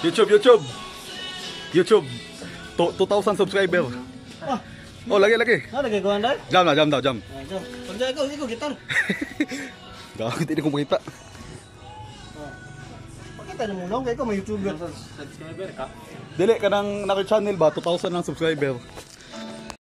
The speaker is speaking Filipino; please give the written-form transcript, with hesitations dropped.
YouTube. 2,000 subscriber. Ah, Oh, lagi. lagi ko anday. Jam daw. Jom. Pagja ikaw gitar. Gawin, hindi ko makita. Pakita na muna kay ko may YouTuber. Dili ka nang naka-channel ba? 2,000 ang subscriber.